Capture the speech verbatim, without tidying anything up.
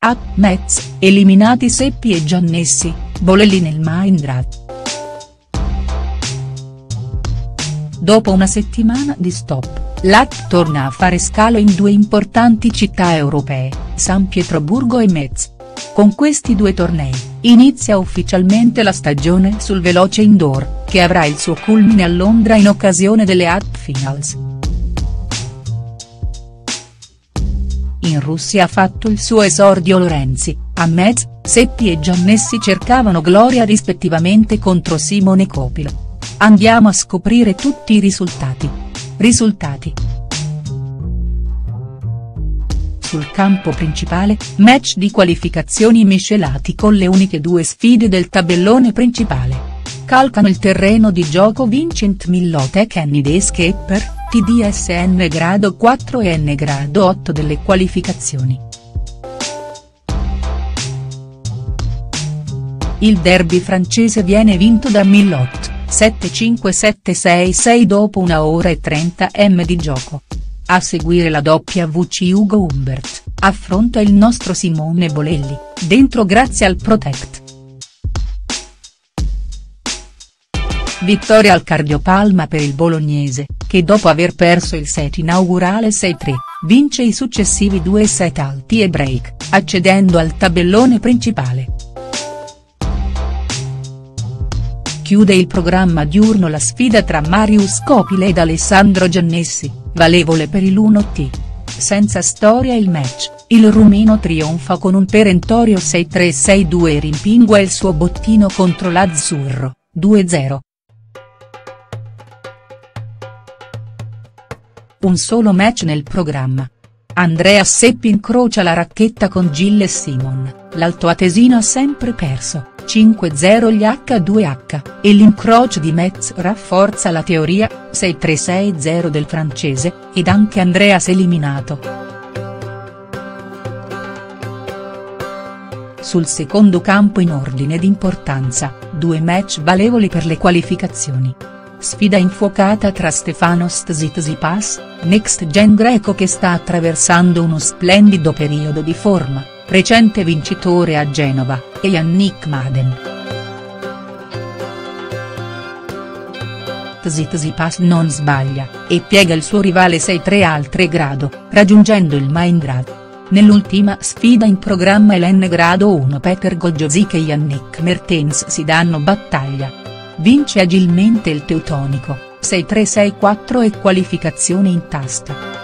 A. Metz, eliminati Seppi e Giannessi, Bolelli nel Mindrad. Dopo una settimana di stop, l'A T torna a fare scalo in due importanti città europee, San Pietroburgo e Metz. Con questi due tornei, inizia ufficialmente la stagione sul veloce indoor, che avrà il suo culmine a Londra in occasione delle A T Finals. In Russia ha fatto il suo esordio Lorenzi, a Metz, Seppi e Giannessi cercavano gloria rispettivamente contro Simone Copilo. Andiamo a scoprire tutti i risultati. Risultati. Sul campo principale, match di qualificazioni miscelati con le uniche due sfide del tabellone principale. Calcano il terreno di gioco Vincent Millot e Kenny De Schepper, T D S N grado quattro e N grado otto delle qualificazioni. Il derby francese viene vinto da Millot, sette cinque sette sei sei dopo una ora e trenta minuti di gioco. A seguire la W C Ugo Humbert, affronta il nostro Simone Bolelli, dentro grazie al Protect. Vittoria al cardiopalma per il bolognese, che dopo aver perso il set inaugurale sei tre, vince i successivi due set alti e break, accedendo al tabellone principale. Chiude il programma diurno la sfida tra Marius Copil ed Alessandro Giannessi, valevole per il uno T. Senza storia il match, il rumeno trionfa con un perentorio sei tre sei due e rimpingua il suo bottino contro l'azzurro, due zero. Un solo match nel programma. Andrea Seppi incrocia la racchetta con Gilles Simon, l'altoatesino ha sempre perso, cinque zero gli H due H, e l'incrocio di Metz rafforza la teoria, sei tre sei zero del francese, ed anche Andreas eliminato. Sul secondo campo in ordine d'importanza, due match valevoli per le qualificazioni. Sfida infuocata tra Stefanos Tsitsipas, next gen greco che sta attraversando uno splendido periodo di forma, recente vincitore a Genova, e Yannick Madden. Tsitsipas non sbaglia, e piega il suo rivale sei tre al tre grado, raggiungendo il Mindrad. Nell'ultima sfida in programma il N grado uno Peter Gojowczyk e Yannick Mertens si danno battaglia. Vince agilmente il teutonico, sei tre sei quattro e qualificazione in tasca.